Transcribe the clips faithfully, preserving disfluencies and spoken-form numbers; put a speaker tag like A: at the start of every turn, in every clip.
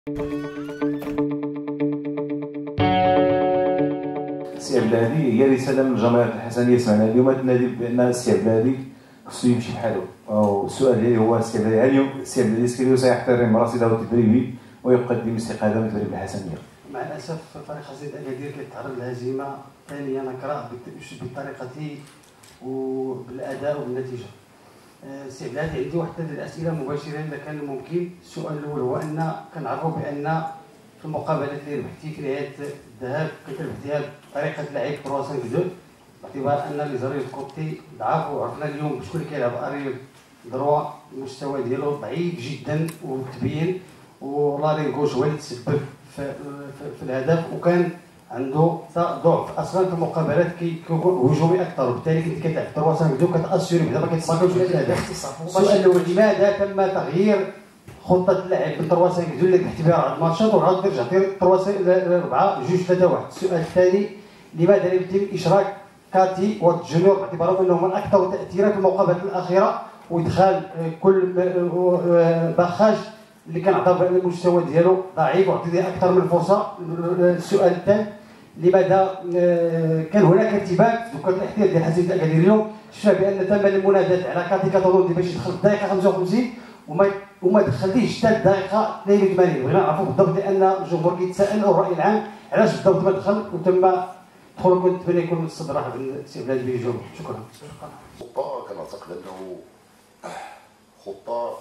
A: السي عبد الهادي، هي رساله من الجماهير الحسنيه سمعنا اليوم تنادي بان السي عبد الهادي خصو يمشي بحاله. والسؤال ديالي هو السي عبد الهادي، هل السي عبد الهادي سيحترم رصيده التدريبي ويقدم استقاله من تدريب الحسنيه؟
B: مع الاسف فريق حسنيه اكادير كيتعرض لهزيمه ثانيه نكره بالطريقه وبالاداء وبالنتيجه. السي عبد الهادي، عندي واحد الاسئله مباشره اذا كان ممكن. السؤال الاول هو ان كنعرفوا بان في المقابلات اللي ربحتي في نهايه الذهاب كنت ربحتيها بطريقه لعب ثلاثة خمسة اثنين، باعتبار ان ليزاريو كوتي ضعاف، وعرفنا اليوم بشكون اللي كيلعب اريل دروا المستوى ديالو ضعيف جدا وتبين، ولارين غوش هو اللي تسبب في, في, في الهدف، وكان عنده ضعف اصلا في المقابلات كيكون هجومي اكثر، وبالتالي كنت كتلعب ثلاثة خمسة اثنين كتاسيوري بعدا ما كيتساكوش على الهدف. السؤال الاول، لماذا تم تغيير خطه اللعب ب ثلاثة خمسة اثنين اللي تحت بها اربع ماتشات وعاد ترجع دير ثلاثة أربعة جوج ثلاثة واحد؟ السؤال الثاني، لماذا لم يتم اشراك كاتي والجونيور باعتبارهم انهم الاكثر تاثيرا في المقابلات الاخيره، وادخال كل باخاج اللي كان عطى بان المستوى ديالو ضعيف وعطيه اكثر من فرصه؟ السؤال الثالث، لماذا كان هناك ارتباك في دكه الاحتياط ديال حسنيه اكادير؟ اليوم شفنا بان تم المنادات على كاتي كاتالون باش يدخل في الدقيقه خمسة وخمسين وما وما دخلتيش حتى الدقيقه اثنين وثمانين. بغينا نعرفوا بالضبط لان الجمهور كيتسائل والراي العام علاش بالضبط ما دخل وتم دخول. كنت نتمنى يكون مستدرح بالسي عبد الهادي بيجاوب. شكرا.
C: خطه كنعتقد انه خطه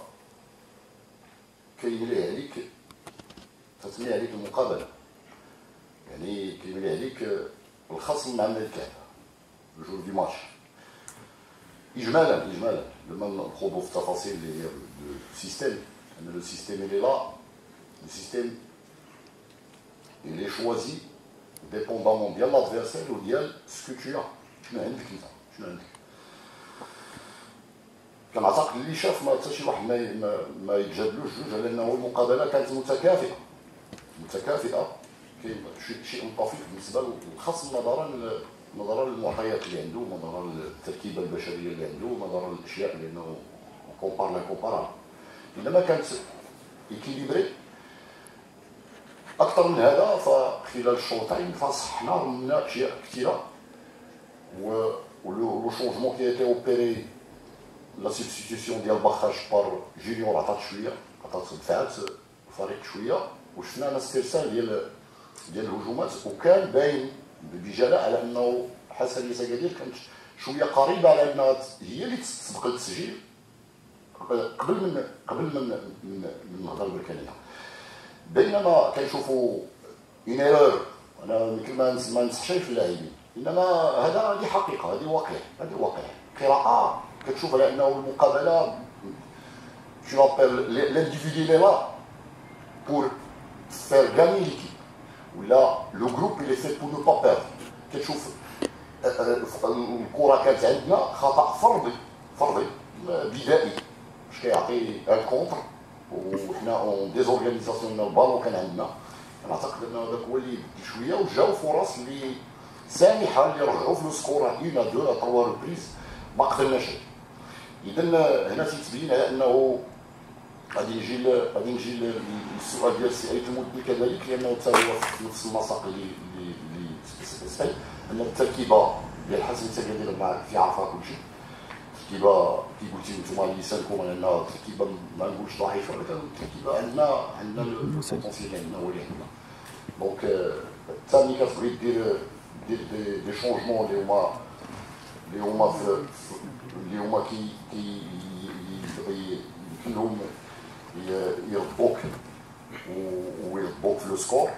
C: كيملي عليك تتملي عليك المقابله، يعني كيملي عليك الخصم مع الكعب الجور دي ماتش. اجمالا اجمالا لما نخوضوا في التفاصيل اللي هي السيستم، ان لو سيستم اللي لا لو سيستم اللي شوازي ديبوندامون ديال لادفيرسير وديال سكوتشيا. شنو عندك انت؟ شنو عندك؟ كنعتقد اللي شاف ما حتى شي واحد ما ما, ما يتجادلوش جوج على انه المقابله كانت متكافئه متكافئه. كاين شيء طفيف بالنسبه للخصم نظرا نظرا للمعطيات اللي عنده، نظرا للتركيبه البشريه اللي عنده، نظرا للاشياء لانه كومبار لا كومبارا. انما كانت ايكيليبري اكثر من هذا. فخلال الشوطين فصحنا من اشياء كثيره، و لو شونجمون كي ايتي اوبيري لا سبستيتيسيون ديال باخاج بار جونيور عطات شويه، عطات دفعات الفريق شويه، وشفنا انا استرسال ديال ديال الهجومات، وكان باين بجلاء على انه حسنيه اكادير كانت شويه قريبه على انها هي اللي تسبق التسجيل قبل من قبل من من من النهضه البركانيه. بينما كنشوفوا اون ايرور، انا يمكن ما ننصحش في اللاعبين، انما هذا هذه حقيقه، هذه واقع، هذه واقع. قراءه كتشوف على انه المقابله شو لابيل لانديفيدي لي لا بور فير غاني ليكيب، ولا لو جروب اللي فيت بور نو با بيردر. كتشوف الكره كانت عندنا خطا فردي فردي بدائي باش كيعطي ان كونتر، وحنا اون ديزورغانيزاسيون ديال البالون كان عندنا. نعتقد ان هذاك هو اللي بدي شويه، وجاو فرص اللي سامحه اللي رجعوا في السكور اون ا دو ا تروا ريبريز ما قدرناش. اذا هنا تيتبين على انه غادي يجي غادي نجي للسؤال ديال السي ايت المدي كذلك، لانه حتى هو في نفس المساق اللي اللي اللي سال ان التركيبه ديال حسنيه اكادير مع في عرفها كلشي. التركيبه كي قلتي نتوما اللي سالكم على انها تركيبه ما نقولش ضعيفه، ولكن التركيبه عندنا عندنا البوتونسيال عندنا هو اللي عندنا. دونك حتى ملي كتبغي دير دير دي دي شونجمون اللي هما اللي هما اللي هما كي كي يمكن لهم يربوك ويربوك في لو سكور.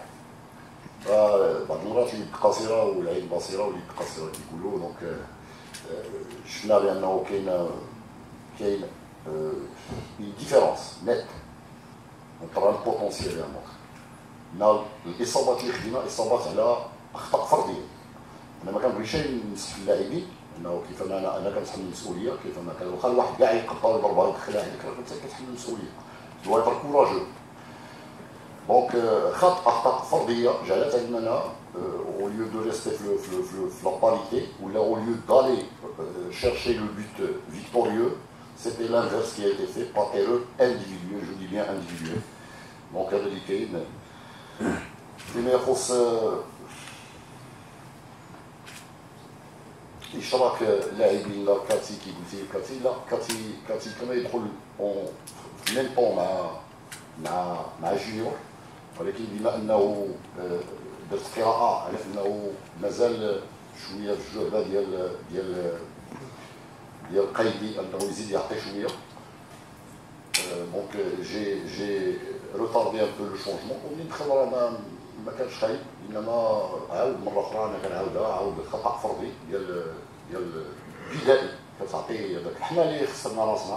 C: بعض المرات اليد قصيره والعين بصيره، واليد قصيره كيقولوا. دونك شفنا بانه كاين كاين اون ديفيرونس نيت اونتر ان بوتونسيال اي ان الاصابات اللي خدينا اصابات على اخطاء فرديه. انا ما كنبغيش ننصح اللاعبين انه كيفما انا انا كنتحمل المسؤوليه، كيفما كان واخا الواحد كاع يقدر يضربها ويدخلها عليك راه انت كتحمل المسؤوليه. دو ايتر كوراجو. دونك خط اخطاء فرديه جعلت اننا au lieu de rester في la parité, ou là au lieu d'aller chercher le but victorieux, c'était l'inverse qui a été fait par erreur individuelle, je dis bien individuelle. دونك هذا اللي كاين. فيما يخص اشراك اللاعبين لا كاتي كي قلتي كاتي لا كاتي كاتي كما يدخل اون في ميم طون مع مع مع جونيور، ولكن بما انه درت قراءه على انه مازال شويه في الجهده ديال ديال ديال قيدي انه يزيد يعطي شويه، دونك جي جي روتاردي ان بو لو شونجمون. ومنين دخل راه ما ما كانش خايب، انما عاود مره اخرى انا كنعاودها، عاود خطا فردي ديال ديال بدائي كتعطي هذاك. حنا اللي خسرنا راسنا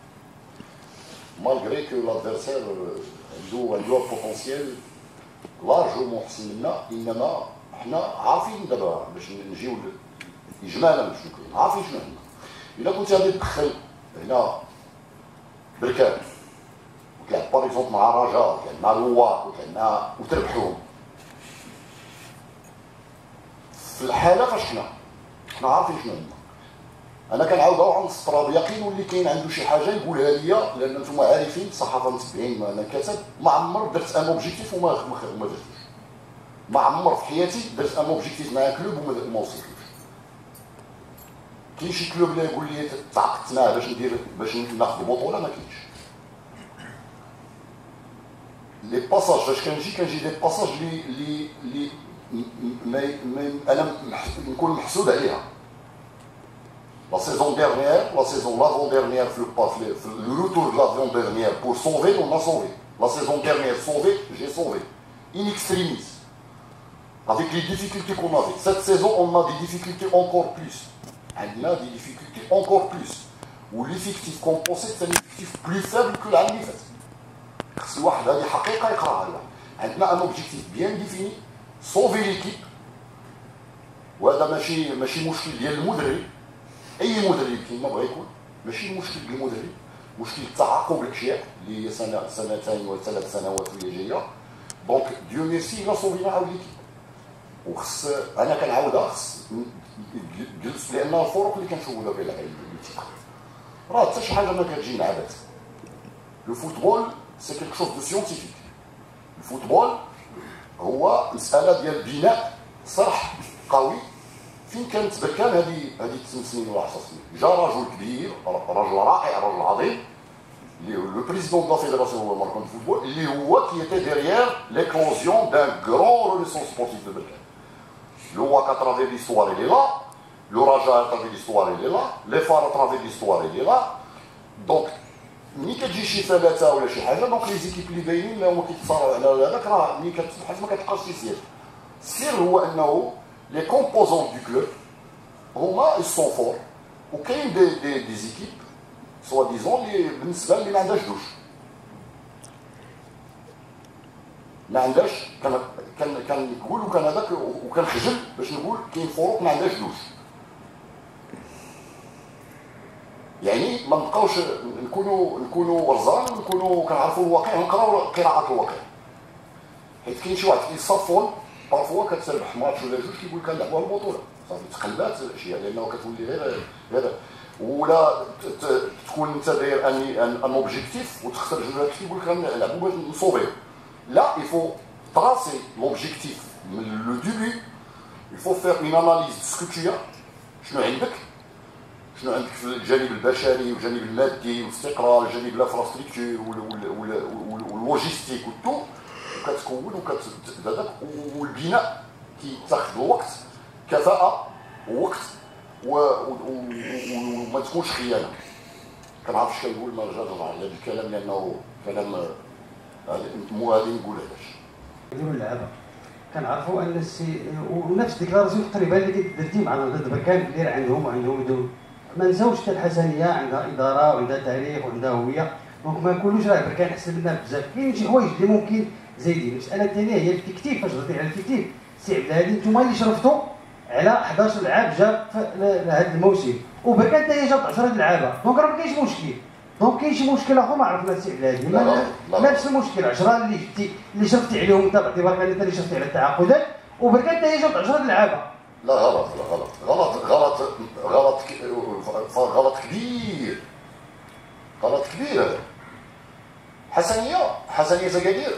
C: مالغري كو لادفيرسير عنده عنده بوتونسيال لارجومون احسن منا، انما حنا عارفين دابا باش نجيو اجمالا باش نكون عارفين شنو عندنا. الا كنت غادي تدخل هنا بركان وتلعب باغ اكزومبل مع رجاء وتلعب مع الواق وتلعب مع وتربحوهم، في الحاله فاش حنا حنا عارفين شنو عندنا. انا كنعاودها عن السطراب يقين، واللي كاين عنده شي حاجه يقولها ليا، لان نتوما عارفين الصحافه متبعين، انا كاتب ما عمر درت ان اوبجيكتيف وما ما درتوش، ما عمر في حياتي درت ان اوبجيكتيف مع كلوب وما وصلتوش. كاين شي كلوب اللي يقول لي تعاقدت معاه باش ندير باش ناخذ بطوله، ما كاينش. لي باساج فاش كنجي كنجي دي باساج لي لي لي ما انا نكون محسود عليها. La saison dernière, la saison l'avant-dernière, le retour de l'avant-dernière pour sauver, on a sauvé. La saison dernière, sauvé, j'ai sauvé. In extremis. Avec les difficultés qu'on avait. Cette saison, on a des difficultés encore plus. On a des difficultés encore plus. Où l'effectif qu'on possède, c'est un effectif plus faible que l'année faite. C'est واحد هذه حقيقة يقراها الواحد. عندنا un objectif bien défini, sauver l'équipe. وهذا ماشي ماشي مشكل ديال المدرب. اي مدرب كيما بغا يكون، ماشي مشكل بالمدرب، مشكل تعاقب الاشياء اللي هي سنه سنتين وثلاث سنوات اللي جايه. دونك ديو ميرسي لا صوفينا عاود ليكيب. وخص انا كنعاودها خص جلس، لان الفرق اللي كنشوفوا دابا التيق راه حتى شي حاجه ما كتجي مع عبث. لو فوتبول سي كيلك شوز دو سيونتيفيك. الفوتبول هو مساله ديال بناء صرح قوي. فين كانت بركان هذه هذه ثمان سنين ولا عشر سنين، جا رجل كبير، رجل رائع، رجل عظيم، اللي هو لو بريزيدون دو لا فيدراسيون ماركون دو فوتبول، اللي هو كي ايتي ديريير ليكلوزيون دان كرون رينيسونس سبورتيف دو بركان. لو واك اترافير ليستوار اللي لا، لو رجاء اترافير ليستوار اللي لا، لي فار اترافير ليستوار اللي لا. دونك ملي كتجي شي ثلاثه ولا شي حاجه، دونك لي زيكيب اللي باينين اللي هما كيتصارعوا على هذاك، راه ملي كتبحث ما كتلقاش شي سير. السر هو انه les composants du club, هما ils sont forts. وكاين دي دي دي زيكيب سوا ديزون اللي بالنسبه لي ما عندهاش دوش. ما عندهاش كان كان كنقول وكان هذاك وكنخجل باش نقول كاين فروق ما عندهاش دوش. يعني ما نبقاوش نكونوا نكونوا ورزان ونكونوا كنعرفوا الواقع ونقراو قراءة الواقع. حيت كاين شي واحد كيصفون بارفوا كتربح ماتش ولا جوج كيقول لك نلعبوا البطوله، صافي تقلبات الاشياء، لانه كتولي غير غير ولا تكون انت داير ان ان اوبجيكتيف وتخسر جوج كيقول لك نلعبوا باش نصوبيو. لا، يفو تراسي لوبجيكتيف من لو ديبي، يفو فير اون اناليز سكوتيا، شنو عندك شنو عندك في الجانب البشري والجانب المادي والاستقرار، الجانب الانفراستركتور واللوجيستيك والتو، وكتكون وكتهذاك. والبناء كيتاخذ الوقت، كفاءه ووقت وما تكونش خيانه. كنعرف اش كنقول، ما رجعش على هذا الكلام لانه كلام مو غادي نقول علاش.
B: نديروا اللعابه كنعرفوا ان السي ونفس ديكلاراسيون تقريبا اللي درتي معنا ضد بركان اللي راه عندهم وعندهم دول. ما نساوش حتى الحسنيه عندها اداره وعندها تاريخ وعندها هويه، دونك ما نقولوش راه بركان احسن منا بزاف. كاين شي حوايج اللي ممكن زايدين. المساله الثانيه هي التكتيك. فاش غادي على التكتيك، السي عبد الهادي نتوما اللي شرفتوا على حداش لعاب جا لهذا الموسم، وبركان حتى هي جات عشرة لعابه، دونك راه ما كاينش مشكل. دونك كاين شي مشكل اخر ما عرفنا السي عبد الهادي، نفس المشكل عشرة اللي جبتي اللي شرفتي عليهم انت باعتبارك انت اللي شرفتي على التعاقدات، وبركان حتى هي جات عشرة لعابه.
C: لا غلط، لا غلط غلط غلط غلط غلط كبير، غلط كبير هذا. حسنيه حسنيه زكادير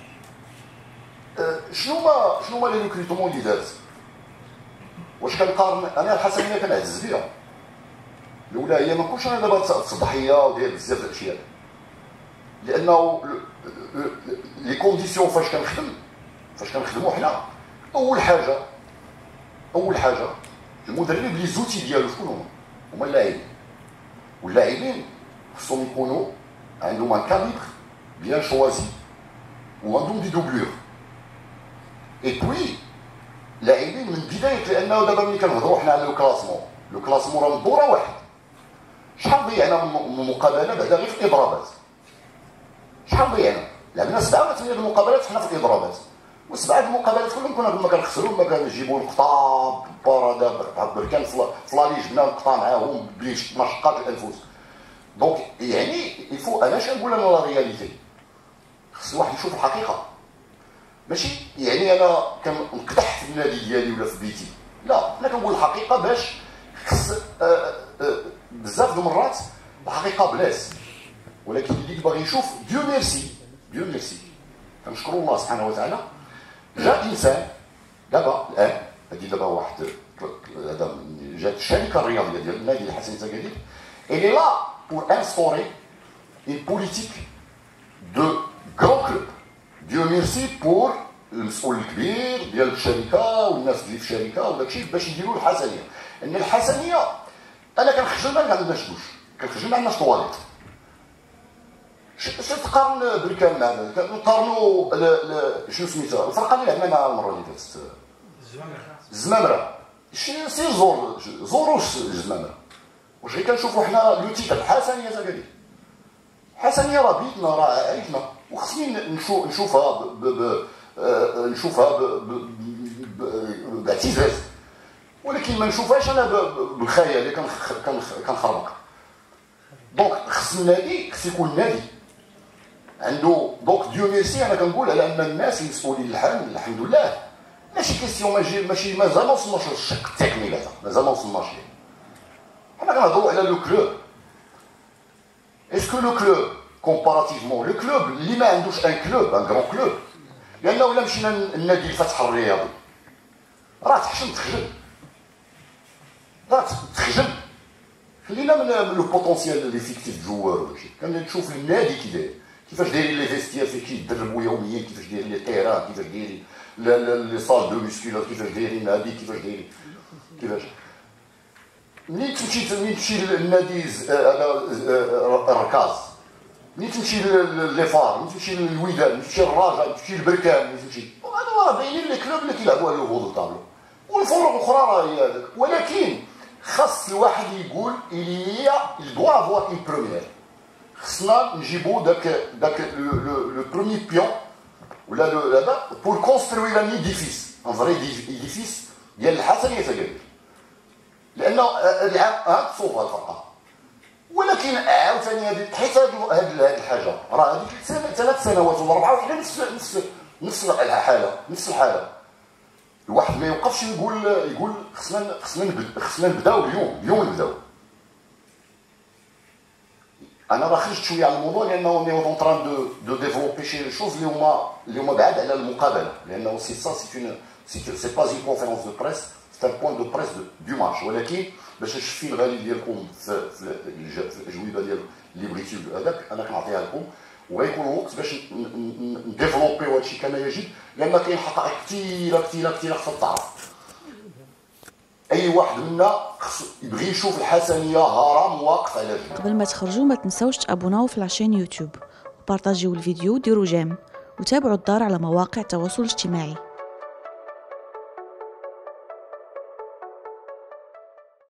C: شنو ما شنو ما لي ريكروتمون اللي داز. واش كنقارن انا الحسنيه كنعزز بها الاولى هي ما نكونش انا دابا تصدحيه وداير بزاف د الاشياء، لانه لي كونديسيون فاش كنخدم فاش كنخدموا حنا اول حاجه اول حاجه المدرب لي زوتي ديالو شكون هما؟ هما اللاعبين، واللاعبين خصهم يكونوا عندهم ان كاليبر بيان شوازي وعندهم دي دوبلور. اي بوي لاعبين من بدايه، لانه دابا ملي كنهضروا حنا على لو كلاسمون لو كلاسمون راه من دوره واحد، شحال ضيعنا من مقابله بعدا غير في الاضرابات، شحال ضيعنا؟ لعبنا سبعه ولا ثمانيه المقابلات حنا في الاضرابات، والسبعه المقابلات كلهم كنا ما كنخسروا، ما كنجيبوا نقطه بارا بحال بركان في لالي جبنا نقطه معاهم بليش مشقات الانفس. دونك يعني يفو انا اش نقول انا لا رياليتي، خص الواحد يشوف الحقيقه، ماشي يعني انا كنقدح في النادي ديالي ولا في بيتي، لا انا كنقول الحقيقه باش خص بزاف د المرات الحقيقه بلاس، ولكن اللي باغي يشوف ديو ميرسي ديو ميرسي كنشكر الله سبحانه وتعالى جا انسان دابا الان هادي دابا واحد هذا جات الشركه الرياضيه ديال النادي الحسن زكادير اللي لا pour instaurer une politique de grand club. Dieu merci pour المسؤول الكبير ديال الشركه والناس اللي في الشركه وداكشي باش يديروا الحسنيه. ان الحسنيه انا كنخجل ما عندناش دوش، كنخجل ما عندناش طواليت. شنو تقارن بركان معنا؟ كنقارنوا شنو سميتها الفرقه اللي لعبنا معها المره اللي فاتت الزمامره. شي سي زور زوروش الزمامره. واش غير كنشوفوا حنا لو تيتر الحسنيه زكادير، حسنيه راه بيتنا راه عائلتنا وخصني نشوف نشوفها ب ب نشوفها باعتزاز، ولكن ما نشوفهاش انا بالخيال اللي كنخربق. دونك خص النادي خص يكون نادي عنده دونك ديو ميرسي. انا كنقول على ان الناس المسؤولين الحال الحمد لله ماشي كيسيون ماشي ماشي مازال ما وصلناش للشق التقني، هذا مازال ما وصلناش ليه. حنا كنهضروا على لو كلوب. اسكو لو كلوب كومباراتيفمون لو كلوب اللي ما عندوش ان كلوب ان غران كلوب، لانه الا مشينا للنادي الفتح الرياضي راه تحشم تخجل، راه تخجل. خلينا من لو بوتونسيال ليفيكتيف جوار وداكشي، كنشوف النادي كي داير، كيفاش دايرين لي فيستير فيه كيدربوا يوميا، كيفاش دايرين لي تيران، كيفاش دايرين لي صال دو ميسكولار، كيفاش دايرين هادي، كيفاش دايرين كيفاش. ملي تمشي ملي تمشي للنادي هذا الركاز، ملي تمشي لي فار، ملي تمشي للوداد، ملي تمشي للرجاء، ملي تمشي للبركان، ملي تمشي هادو راه باينين لي كلوب اللي كيلعبوا على الهبوط الطابلو، والفروق الاخرى راه هي هذاك. ولكن خاص الواحد يقول اللي دوا افوار اون بروميير، خصنا نجيبو داك داك لو بروميي بيون ولا هذا بور كونستروير ان ايديفيس ان فري ايديفيس ديال الحسنيه زكادير، لانه هاد تصوب الفرقه. ولكن عاوتاني هذه حيت هذه الحاجه راه هذيك ثلاث سنوات ولا اربعه وحنا نفس نفس نفس الحاله نفس الحاله. الواحد ما يوقفش يقول يقول خصنا خصنا خصنا نبداو اليوم اليوم نبداو. انا راه خرجت شويه على الموضوع لانه اون اون طران دو دو ديفلوبي شي شوز اللي هما اللي هما بعاد على المقابله، لانه سي سا سي اون سي سي با اون كونفيرونس دو بريس، سي ان بوان دو بريس دو ماتش. ولكن باش نشفي الغالي ديالكم في في الاجوبه ديال اللي بغيتي هذاك انا كنعطيها لكم، وغيكون الوقت باش نديفلوبيو هادشي كما يجب، لان كاين حقائق كثيره كثيره كثيره خصها تعرف. اي واحد منا خصو يبغي يشوف الحسنيه هرم واقف على رجله.
D: قبل ما تخرجوا ما تنساوش تابوناو في لاشين يوتيوب وبارطاجيو الفيديو وديروا جيم وتابعوا الدار على مواقع التواصل الاجتماعي.